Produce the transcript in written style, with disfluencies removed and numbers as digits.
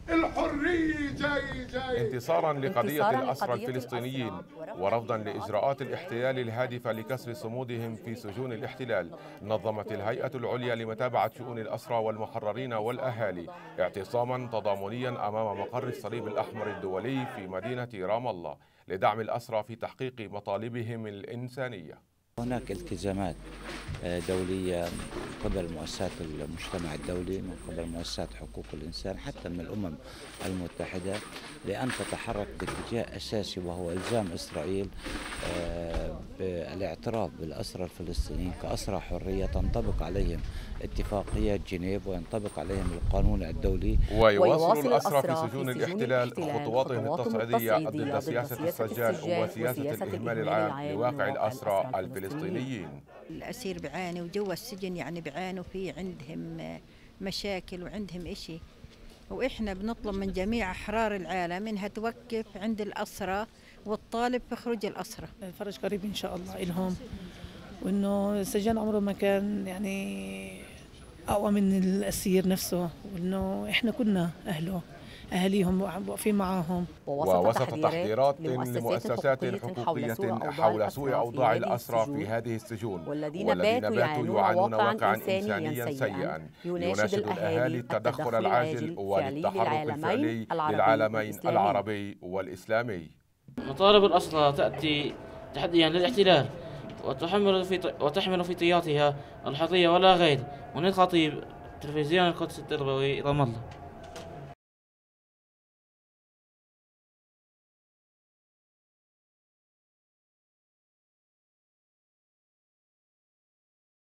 الحرية جاي انتصارا لقضية الأسرى الفلسطينيين ورفضا لإجراءات الاحتلال الهادفة لكسر صمودهم في سجون الاحتلال، نظمت الهيئة العليا لمتابعة شؤون الأسرى والمحررين والأهالي اعتصاما تضامنيا أمام مقر الصليب الأحمر الدولي في مدينة رام الله لدعم الأسرى في تحقيق مطالبهم الإنسانية. هناك التزامات دولية من قبل مؤسسات المجتمع الدولي، من قبل مؤسسات حقوق الإنسان، حتى من الأمم المتحدة، لأن تتحرك باتجاه أساسي وهو إلزام إسرائيل بالاعتراف بالأسرى الفلسطينيين كأسرى حرية تنطبق عليهم اتفاقية جنيف وينطبق عليهم القانون الدولي. ويواصل الأسرى في سجون الاحتلال خطواتهم التصعيدية ضد سياسة السجال وسياسة الإهمال العام لواقع الأسرى الفلسطينيين. الأسير بعاني وجوا السجن يعني بعانوا في عندهم مشاكل وعندهم إشي، وإحنا بنطلب من جميع أحرار العالم إنها توقف عند الأسرى وتطالب بخروج الأسرى. الفرج قريب إن شاء الله إلهم، وإنه السجن عمره ما كان يعني أقوى من الأسير نفسه، وإنه إحنا كنا أهله أهاليهم واقفين معاهم. ووسط تحذيرات لمؤسسات حقوقية حول سوء أوضاع الأسرى في هذه السجون والذين باتوا يعانون واقعا إنسانيا سيئا، يناشد الأهالي التدخل العاجل وللتحرك الفعلي للعالمين العربي والإسلامي. مطالب الأسرى تأتي تحديا للاحتلال وتحمل في طياتها الحرية ولا غير. منير خطيب، تلفزيون القدس التربوي، رام الله.